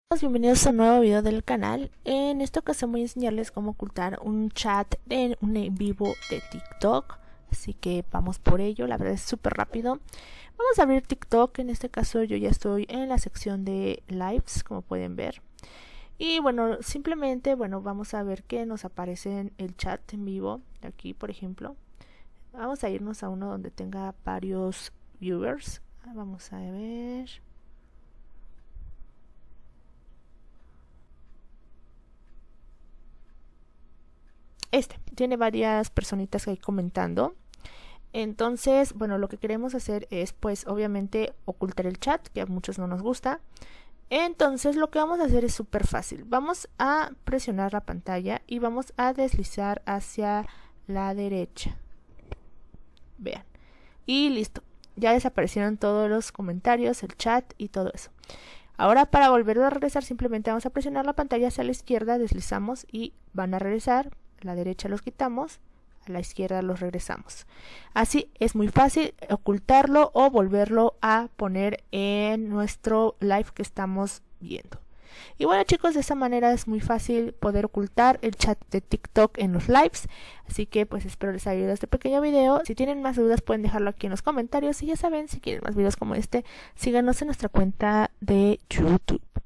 Bienvenidos a un nuevo video del canal. En esta ocasión voy a enseñarles cómo ocultar un chat en un en vivo de TikTok. Así que vamos por ello, la verdad es súper rápido. Vamos a abrir TikTok, en este caso yo ya estoy en la sección de lives, como pueden ver. Y bueno, simplemente, vamos a ver que nos aparece en el chat en vivo, aquí por ejemplo. Vamos a irnos a uno donde tenga varios viewers. Vamos a ver... Este tiene varias personitas ahí comentando. Entonces, lo que queremos hacer es, pues, obviamente ocultar el chat, que a muchos no nos gusta. Entonces, lo que vamos a hacer es súper fácil. Vamos a presionar la pantalla y vamos a deslizar hacia la derecha. Vean. Y listo. Ya desaparecieron todos los comentarios, el chat y todo eso. Ahora, para volverlo a regresar, simplemente vamos a presionar la pantalla hacia la izquierda, deslizamos y van a regresar. A la derecha los quitamos, a la izquierda los regresamos. Así es muy fácil ocultarlo o volverlo a poner en nuestro live que estamos viendo. Y bueno, chicos, de esta manera es muy fácil poder ocultar el chat de TikTok en los lives. Así que pues espero les haya ayudado este pequeño video. Si tienen más dudas pueden dejarlo aquí en los comentarios. Y ya saben, si quieren más videos como este, síganos en nuestra cuenta de YouTube.